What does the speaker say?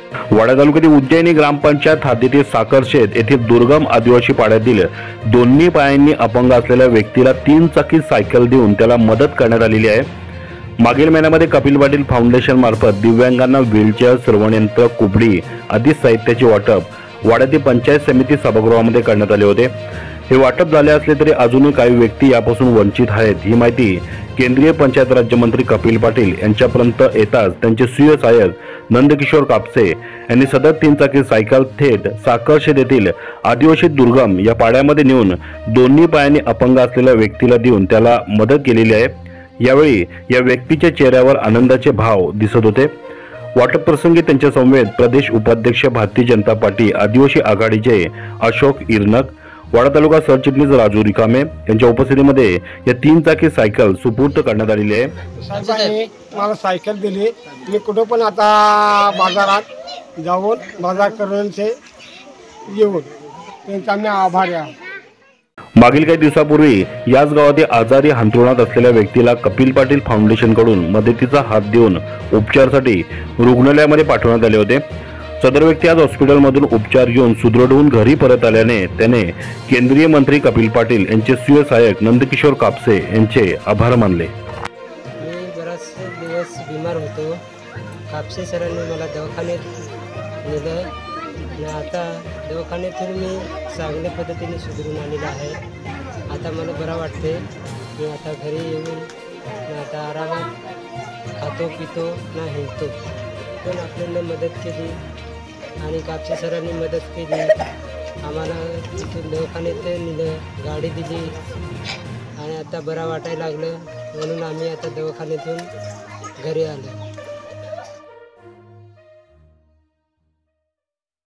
वाडा तालुक्यातील उज्जैनी ग्रामपंचायत हद्दीतील साखरशेत येथील दुर्गम आदिवासी पाड्यातील दोन्ही पायांनी अपंग असलेल्या व्यक्तीला 3 चाकी सायकल देऊन त्याला मदत करण्यात आलेली आहे। मागील महिन्यामध्ये कपिल पाटील फाउंडेशन मार्फत दिव्यांगांना व्हीलचेअर, श्रवणयंत्र, कुबडी आदी साहित्याचे वाटप वाड्यातील पंचायत समिती सभागृहामध्ये करण्यात आले होते। हे वाटप झाले असले तरी अजूनही काही व्यक्ती यापासून वंचित आहेत। ही माहिती केंद्रीय पंचायत राज्यमंत्री कपिल पाटील यांच्यापर्यंत येताच त्यांचे स्वीय सहाय्यक नंदकिशोर कापसे यांनी सदर 3 चाकी सायकल थेट साखरशेत येथील आदिवासी दुर्गम या पाड्यामध्ये नेऊन दोन्ही पायांनी अपंग असलेल्या व्यक्तीला देऊन त्याला मदत केलेली आहे। यावेळी या व्यक्तीच्या चेहऱ्यावर आनंदाचे भाव दिसत होते। वाटप प्रसंगी त्यांच्या समवेत प्रदेश उपाध्यक्ष भारतीय जनता पार्टी आदिवासी आघाडीचे अशोक इरनक, वाडा तालुका सरचिटणीस राजू रिकामे यांच्या उपस्थितीमध्ये या 3 चाकी सायकल सुपूर्द करण्यात आलेली आहे। साहेबांनी मला सायकल दिली। मी कुठं पण आता बाजारात जाऊन बाजार करून येऊन त्यांचा मी आभारी आहे। मागील काही दिवसापूर्वी याच गावातील आजारी अंथरुणात असलेल्या व्यक्तीला कपिल पाटील फाउंडेशन कडून मदतीचा हात देऊन उपचारासाठी रुग्णालयामध्ये पाठवण्यात आले होते। सदर व्यक्ती आज हॉस्पिटलमधून उपचार घेऊन सुदृढ होऊन घरी परत आल्याने त्याने केंद्रीय मंत्री कपिल पाटील यांचे स्वीय सहाय्यक नंदकिशोर कापसे यांचे आभार मानले। मी बराच दिवस बिमार होतो। कापसे सरांनी मला दवाखान्यात नेलं आणि आता दवाखान्यातून मी चांगल्या पद्धतीने सुधारून आलेला आहे। आता मला बरं वाटते। मी आता घरी येऊन आता आरामात खातो पितो ना हिंडतो। पण आपल्याला मदत केली आणि कापसे सरांनी मदत केली। आम्हाला तिथून दवाखान्यात नेलं, गाडी दिली आणि आता बरं वाटायला लागलं म्हणून आम्ही आता दवाखान्यातून घरी आलो।